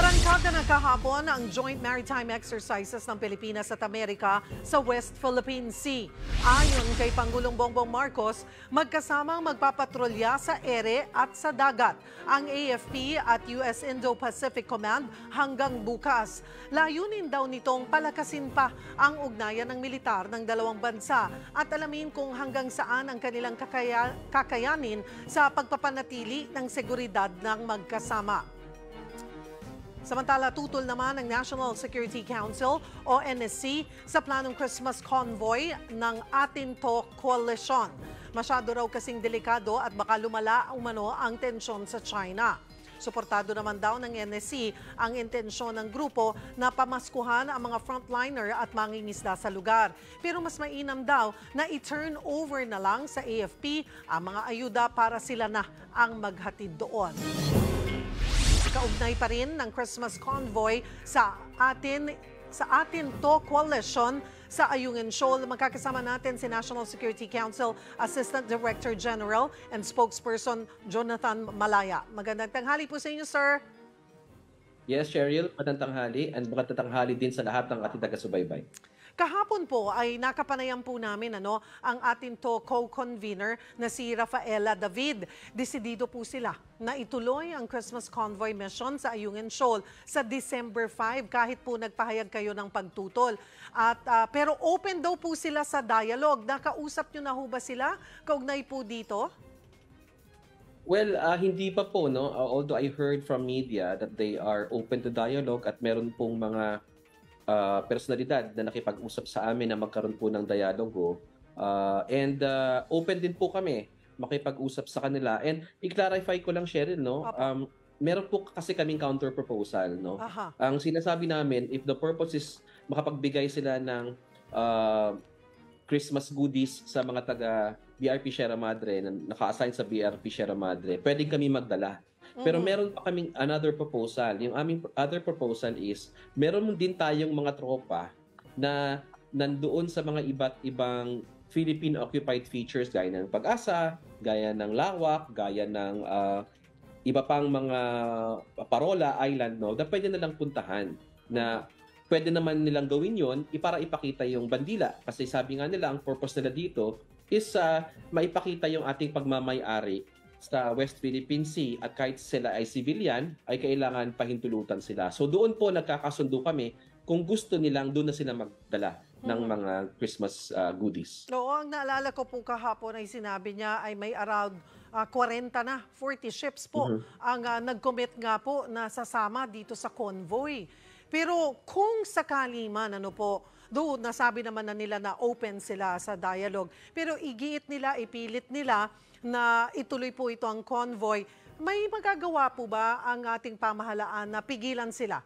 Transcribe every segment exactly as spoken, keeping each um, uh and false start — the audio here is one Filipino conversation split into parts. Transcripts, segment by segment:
Arangkada na kahapon ang Joint Maritime Exercises ng Pilipinas at Amerika sa West Philippine Sea. Ayon kay Pangulong Bongbong Marcos, magkasamang magpapatrolya sa ere at sa dagat ang A F P at U S Indo-Pacific Command hanggang bukas. Layunin daw nitong palakasin pa ang ugnayan ng militar ng dalawang bansa at alamin kung hanggang saan ang kanilang kakaya kakayanin sa pagpapanatili ng seguridad ng magkasama. Samantala, tutol naman ng National Security Council o N S C sa planong Christmas convoy ng Atin to Coalition. Masyado raw kasing delikado at baka lumala umano ang tensyon sa China. Suportado naman daw ng N S C ang intensyon ng grupo na pamaskuhan ang mga frontliner at mangingisda sa lugar. Pero mas mainam daw na i-turn over na lang sa A F P ang mga ayuda para sila na ang maghatid doon. Kaugnay pa rin ng Christmas convoy sa atin sa atin to coalition sa Ayungin Shoal. Magkakasama natin si National Security Council Assistant Director General and Spokesperson Jonathan Malaya. Magandang tanghali po sa inyo, sir. Yes, Cheryl, magandang tanghali and magandang tanghali din sa lahat ng ating taga-subaybay. Kahapon po ay nakapanayam po namin ano, ang ating to co-convener na si Rafaela David. Desidido po sila na ituloy ang Christmas convoy mission sa Ayungin Shoal sa December five kahit po nagpahayag kayo ng pagtutol. At, uh, pero open daw po sila sa dialogue. Nakausap nyo na ho ba sila? Kaugnay po dito? Well, uh, hindi pa po, no? Uh, although I heard from media that they are open to dialogue at meron pong mga Uh, personalidad na nakipag-usap sa amin na magkaroon po ng dialogo. Uh, and uh, open din po kami makipag-usap sa kanila. And i-clarify ko lang, Cheryl, no? Um, meron po kasi kaming counter-proposal, no? Aha. Ang sinasabi namin, if the purpose is makapagbigay sila ng uh, Christmas goodies sa mga taga B R P Sierra Madre na naka-assign sa B R P Sierra Madre, pwedeng kami magdala. Pero meron pa kaming another proposal. Yung aming other proposal is, meron din tayong mga tropa na nandoon sa mga iba't ibang Philippine occupied features gaya ng Pag-asa, gaya ng Lawak, gaya ng uh, iba pang mga Parola Island, no, na pwede nalang puntahan na pwede naman nilang gawin yon para ipakita yung bandila. Kasi sabi nga nila, ang purpose nila dito is uh, maipakita yung ating pagmamay-ari sa West Philippine Sea at kahit sila ay civilian, ay kailangan pahintulutan sila. So doon po nagkakasundo kami kung gusto nilang doon na sila magdala mm-hmm. ng mga Christmas uh, goodies. Oo, ang naalala ko po kahapon ay sinabi niya ay may around uh, forty na, forty ships po mm-hmm. ang uh, nag-commit nga po na sasama dito sa convoy. Pero kung sakali man, ano po, doon nasabi naman na nila na open sila sa dialogue, pero igiit nila, ipilit nila na ituloy po ito ang convoy, may magagawa po ba ang ating pamahalaan na pigilan sila?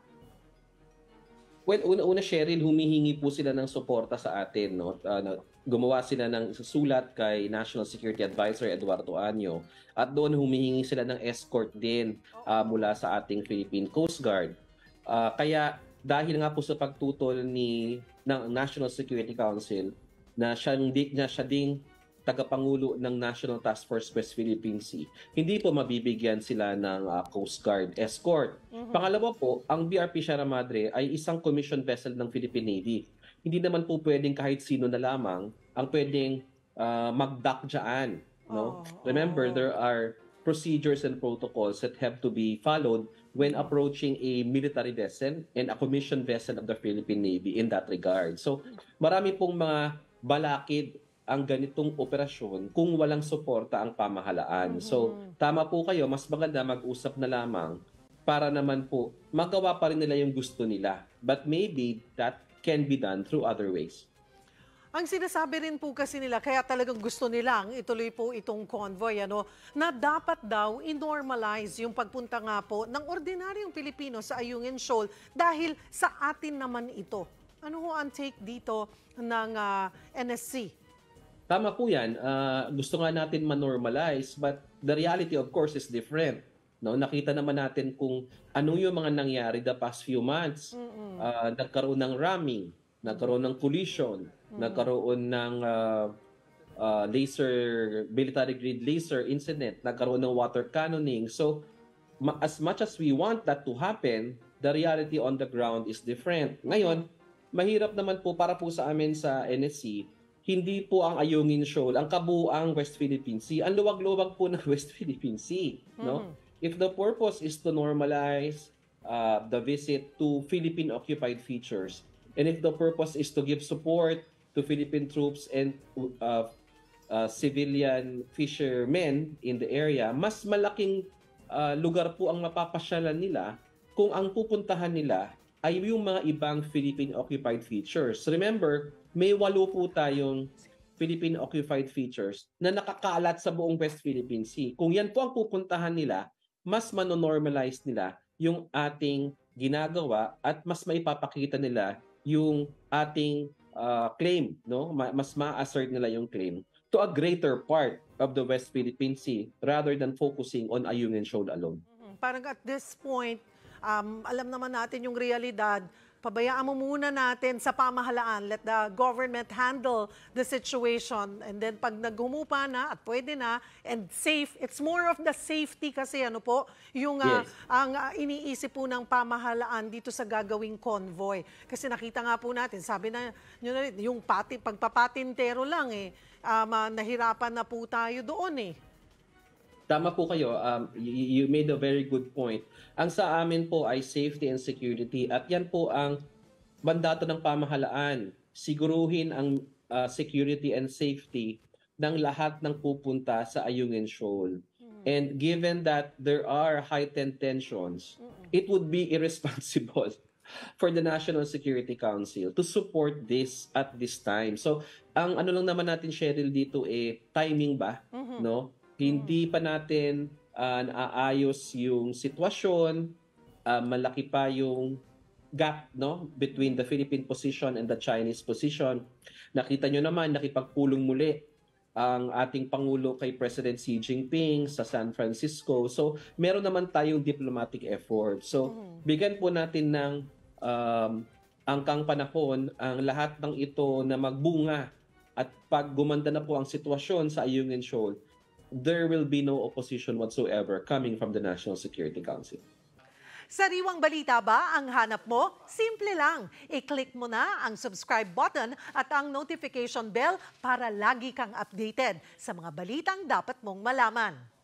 Well, una-una, Cheryl, humihingi po sila ng suporta sa atin. No? Uh, gumawa sila ng sulat kay National Security Advisor Eduardo Año at doon humihingi sila ng escort din uh, mula sa ating Philippine Coast Guard. Uh, kaya dahil nga po sa pagtutol ni ng National Security Council na siya, na siya ding tagapangulo ng National Task Force West Philippine Sea, hindi po mabibigyan sila ng uh, Coast Guard escort. Mm-hmm. Pangalawa po, ang B R P Sierra Madre ay isang commission vessel ng Philippine Navy. Hindi naman po pwedeng kahit sino na lamang ang pwedeng uh, mag-dock dyan. No? Oh, Remember, oh. there are procedures and protocols that have to be followed when approaching a military vessel and a commission vessel of the Philippine Navy in that regard. So, marami pong mga balakid ang ganitong operasyon kung walang suporta ang pamahalaan. Mm-hmm. So, tama po kayo, mas maganda mag-usap na lamang para naman po magawa pa rin nila yung gusto nila. But maybe that can be done through other ways. Ang sinasabi rin po kasi nila, kaya talagang gusto nilang ituloy po itong convoy, ano, na dapat daw i-normalize yung pagpunta nga po ng ordinaryong Pilipino sa Ayungin Shoal dahil sa atin naman ito. Ano ho ang take dito ng uh, N S C? Tama po yan. Uh, gusto nga natin ma-normalize, but the reality of course is different. No? Nakita naman natin kung ano yung mga nangyari the past few months. Mm-hmm. Uh, nagkaroon ng ramming, nagkaroon ng collision, mm-hmm. nagkaroon ng uh, uh, laser, military-grade laser incident, nagkaroon ng water cannoning. So, as much as we want that to happen, the reality on the ground is different. Ngayon, mahirap naman po para po sa amin sa N S C, hindi po ang Ayungin Shoal, ang kabuuang West Philippine Sea. Ang luwag-luwag po ng West Philippine Sea. No? If the purpose is to normalize uh, the visit to Philippine-occupied features, and if the purpose is to give support to Philippine troops and uh, uh, civilian fishermen in the area, mas malaking uh, lugar po ang mapapasyalan nila kung ang pupuntahan nila ay yung mga ibang Philippine-occupied features. Remember, may walo po tayong Philippine-occupied features na nakakalat sa buong West Philippine Sea. Kung yan po ang pupuntahan nila, mas manonormalize nila yung ating ginagawa at mas maipapakita nila yung ating uh, claim, no? Mas ma-assert nila yung claim to a greater part of the West Philippine Sea rather than focusing on Ayungin Shoal alone. Parang at this point, um, alam naman natin yung realidad, pabayaan mo muna natin sa pamahalaan, let the government handle the situation, and then pag naghumupa na at pwede na, and safe, it's more of the safety kasi ano po, yung uh, Yes. ang uh, iniisip po ng pamahalaan dito sa gagawing convoy. Kasi nakita nga po natin, sabi na, yun, na rin, yung pati, pagpapatintero lang eh, um, uh, nahirapan na po tayo doon eh. Tama po kayo. Um, you, you made a very good point. Ang sa amin po ay safety and security at yan po ang mandato ng pamahalaan. Siguruhin ang uh, security and safety ng lahat ng pupunta sa Ayungin Shoal. And given that there are heightened tensions, it would be irresponsible for the National Security Council to support this at this time. So, ang ano lang naman natin, Cheryl, dito eh, timing ba? No? Hindi pa natin uh, naaayos yung sitwasyon, uh, malaki pa yung gap, no, between the Philippine position and the Chinese position. Nakita nyo naman, nakipagpulong muli ang ating Pangulo kay President Xi Jinping sa San Francisco. So, meron naman tayong diplomatic effort. So, bigyan po natin ng um, angkang panahon ang lahat ng ito na magbunga at pag gumanda na po ang sitwasyon sa Ayungin Shoal, there will be no opposition whatsoever coming from the National Security Council. Sariwang balita ba ang hanap mo? Simple lang. I-click mo na ang subscribe button at ang notification bell para lagi kang updated sa mga balitang dapat mong malaman.